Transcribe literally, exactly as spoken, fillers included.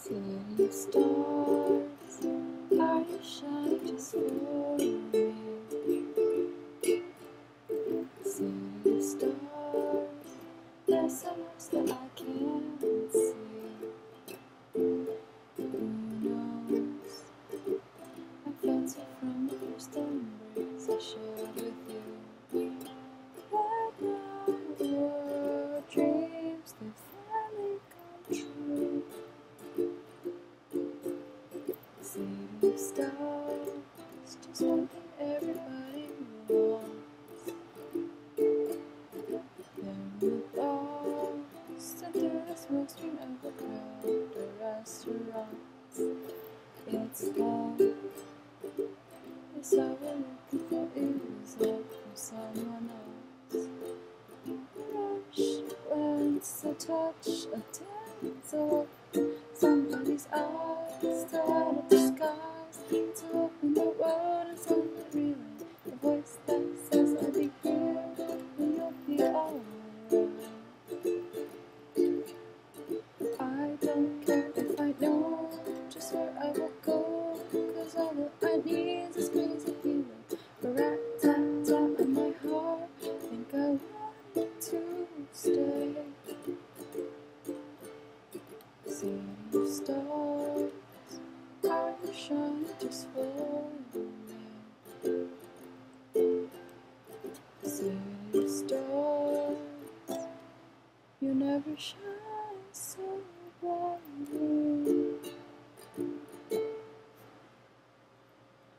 City of stars, are you shining just for me? City of stars, there's so much that I can't see. Who knows? I felt it from the first embrace I shared with you. But now your dreams, they finally come true. City of stars, just one thing everybody wants. Then we'll all sit through the smoke screen of a crowded restaurants. It's hard. It's all we're looking for is love from someone else. Rush when it's a touch, a dance, a look. Somebody's eyes, still out of the skies, to open the world and